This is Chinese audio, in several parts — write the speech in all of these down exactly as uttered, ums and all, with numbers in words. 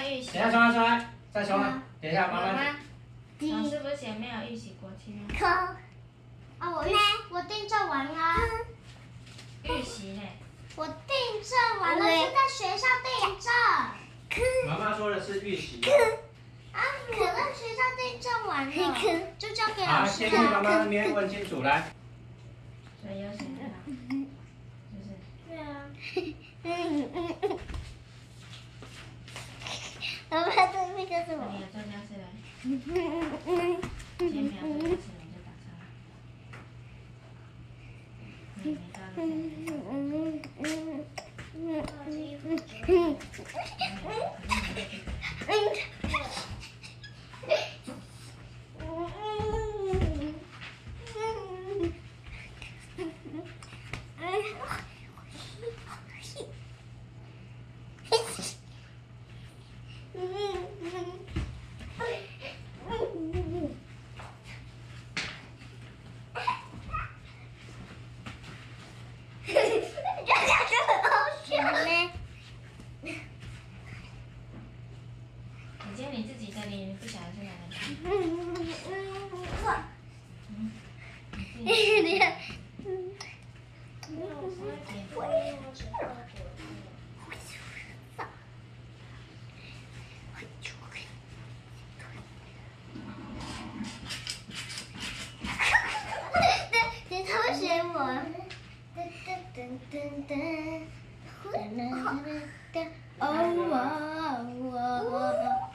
预习。 等下重来重来，再重来。等一下，妈妈。 老师不是写没有预习国旗吗？ 科。啊，我预我订正完了。 预习呢？ 我订正完了，是在学校订正。 妈妈说的是预习。 啊，我在学校订正完了，就交给老好， 师先跟妈妈那边问清楚来。 所以有写对吧？就是。 对啊。嗯嗯嗯。妈妈这那个是我。 你有做家事嘞？嗯嗯嗯。今天没有做家事，你就打叉。你没到的。嗯嗯嗯嗯嗯嗯。你今天你自己的，你不晓得去哪里？嗯嗯嗯。你看。嗯。 你偷学我。噔噔噔噔噔噔。哦哦哦。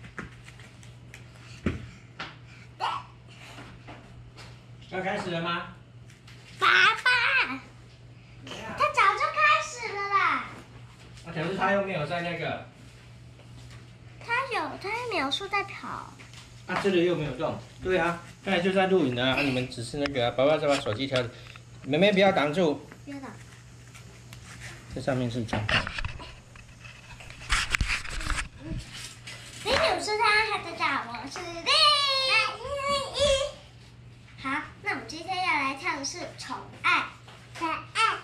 要开始了吗？ 爸爸，他早就开始了啦。 啊，可是他又没有在那个。 他有，他有秒数在跑。 啊，这里又没有动。对啊，刚才就在录影呢，啊，你们只是那个，爸爸再把手机调。妹妹不要挡住。 不要挡。 这上面是讲话。 美女是他，还在叫我是丽。好，那我们今天要来跳的是宠爱，宠爱。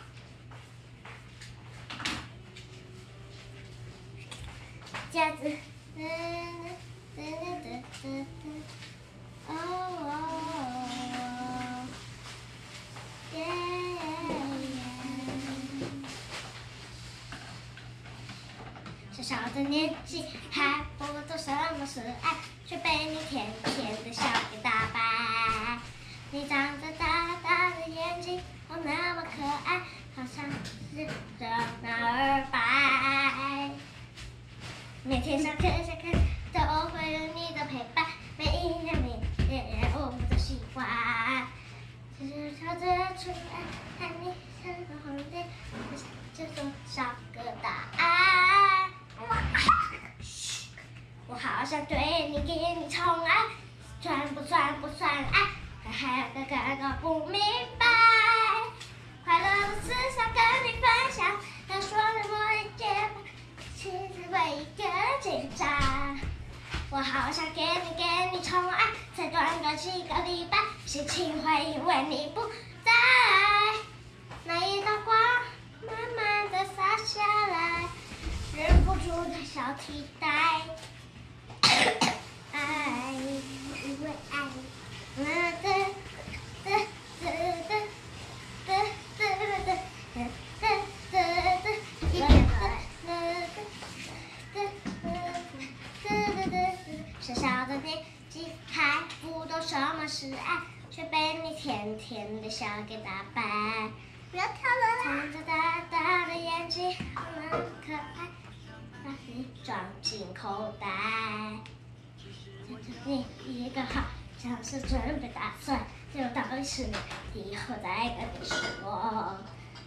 这样子，噔噔噔噔噔，哦哦，耶耶。小小的年纪还不懂什么是爱，却被你甜甜的笑给打败。你长着大大的眼睛，哦那么可爱，好像是热闹而白。每天上课下课都会有你的陪伴，每一天每一天我都喜欢。只是跳着出来，看你像个红点，这多少个答案。我好想对你给你宠爱，算不算不算爱？还个个个不明白，快乐的事想跟你分享，要说的我一件吧，其实为一个人紧张。我好想给你给你宠爱，才短短几个礼拜，心情会因为你不在。那一道光慢慢的洒下来，忍不住的小期待。爱，因为爱。哒哒哒哒哒哒哒哒哒哒哒，一点小小的年纪还不懂什么是爱，却被你甜甜的笑给打败。不要跳了啦！长着大大的眼睛，那么可爱，把你装进口袋。你一个好。像是准备打算，就当是以后再跟你说。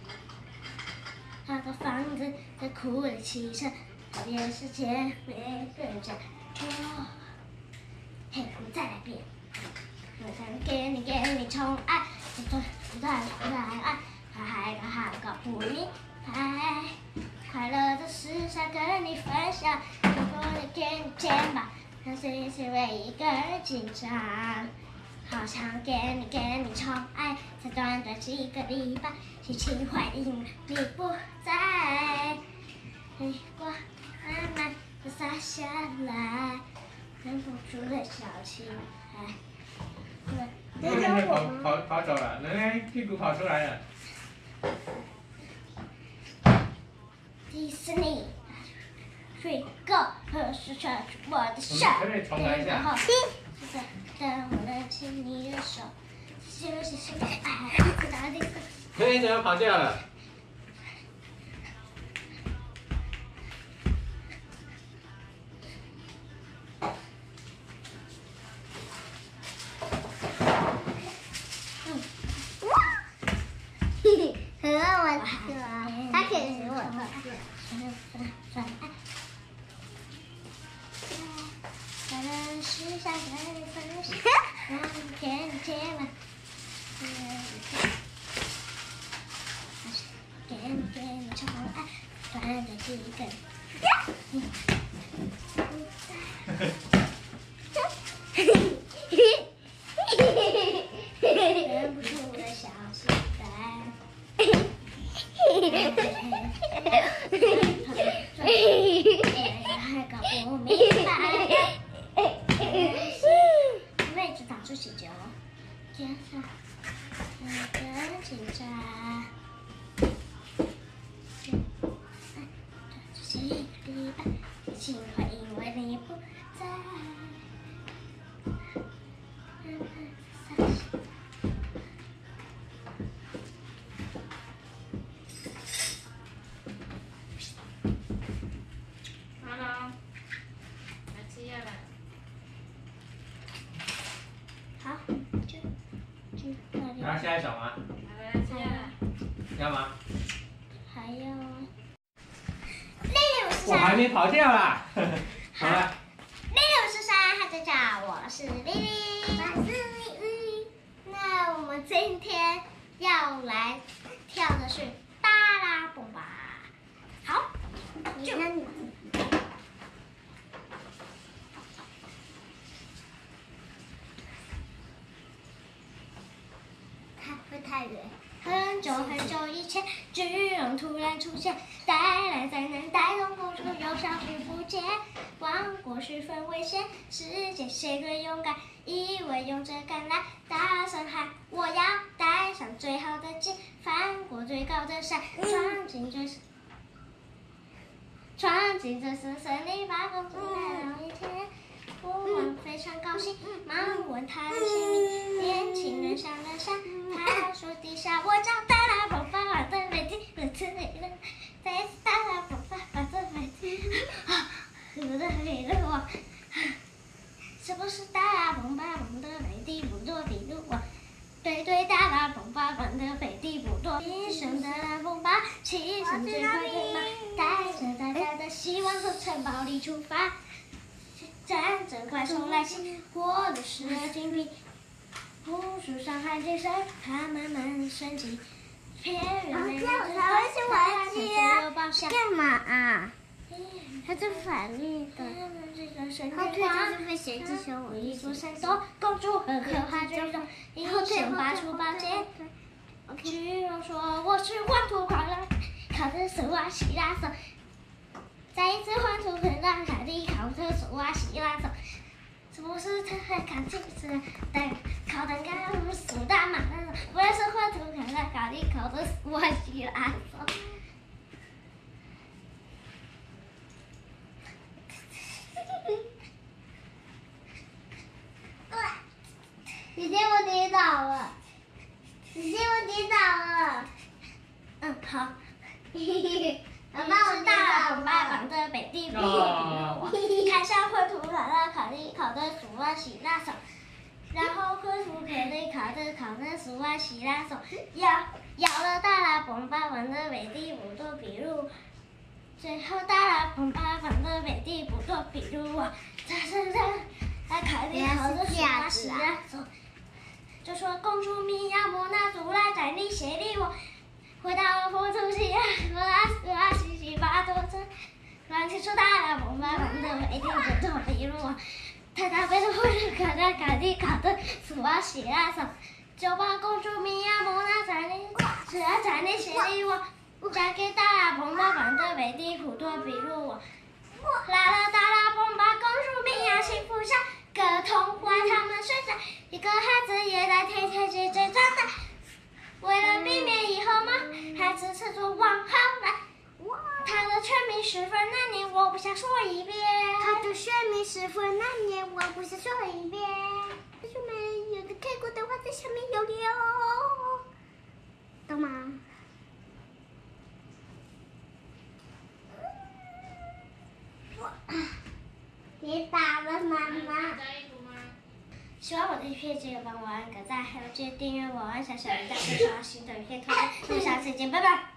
他的房子在哭的汽车，讨厌世界每个人讲哦，嘿，我们再来一遍。我想给你给你宠爱，就算不再不再爱，还还还还搞不明白。快乐的事想跟你分享，如果你给你肩膀。他随时为一个人紧张，好想给你给你宠爱，才短短几个礼拜，心情会因为你不在，阳光慢慢的洒下。 下来，忍不住的小起来。对， 奶奶跑跑跑走了，奶奶屁股跑出来了。 迪士尼，水狗何时抓住我的手？ 可不可以重来一下？ 然后，当我拉起你的手，就是心爱，打的。 嘿，你怎么跑掉了？ 很让我喜欢，他可以使我的。分是下来分是，让天天嘛，天天宠爱，断的几根。忍不住的小期待。还搞不明白。妹子打出喜酒，天上那个警察，这是一个礼拜，幸亏因为你不在。 Hello，来吃药了。 好，就就那里。 然后下一首吗？ 好了，来吃药了。 要吗？ 还有，六六是啥？ 我还没跑掉啦。好了。 六六是啥？大家叫我是丽丽。我是丽丽。那我们今天要来跳的是巴拉蹦吧。好，就。会太远。很久很久以前，巨龙突然出现，带来灾难，带动风车又消失不见。王国十分危险，世界谁最勇敢？一位勇者赶来，大声喊：我要带上最好的剑，翻过最高的山，闯进最闯进这深森林，把公主带到一天。国王非常高兴，忙问他的姓名。年轻人想了想，他说：“陛下，我叫达拉崩巴瓦的美丽，我吃你了，再次达拉崩巴瓦的美丽。”啊，我的美丽我，是不是达拉崩巴瓦的美丽不多比如我？对对，达拉崩巴瓦的美丽不多，一生达拉崩巴，骑上最快的马，带着大家的希望从城堡里出发。战争快速来袭，火炉石而金币，无数伤害精神，它慢慢升级。骗人的人知道，他只有报销。 干嘛啊？他是法律的， 后退就是被谁击伤我一座山洞，公主很可怕巨龙，一手拔出宝剑。巨龙说：“我是黄土狂人，靠着手啊希拉手。”再一次黄土狂人，卡地靠着手啊希拉手。是不是他还看清楚？但靠单干不是大马那种，我也是黄土狂人，卡地靠着手啊希拉手。 姐姐我跌倒了，姐姐我跌倒了。 嗯，好。 嘿嘿， 妈妈，我大了，爸爸的北地不我看上绘图考了考虑考的数啊洗那手，然后绘图考虑考的考的数啊洗那手，要要了大了蹦爸爸的北地不多比如，最后大了蹦爸爸的北地不多比如我，这这这，还考虑考的数啊洗那手，就说公主米娅莫娜祖来带你协力我。回到佛祖西啊，我啊死啊西西巴多车，乱七出大了，蹦吧蹦的每天就这一路啊，太大悲的火车卡在卡地卡的数啊洗啊手，就把公主米娅莫娜在你是啊在你心里我，嫁给大了蹦吧蹦的每地普多比如我，啦啦哒啦蹦童话，他们身上一个孩子也在天天接着长大。为了避免以后嘛，孩子始终往后来。他的全名是芬兰年，我不想说一遍。 他的全名是芬兰年，我不想说一遍。同学们，有的看过的话在下面有留，懂吗？别打了，妈妈。 喜欢我的影片，记得帮我按个赞，还有记得订阅我，按下小铃铛，收到新的影片通知。我们下次见，拜拜。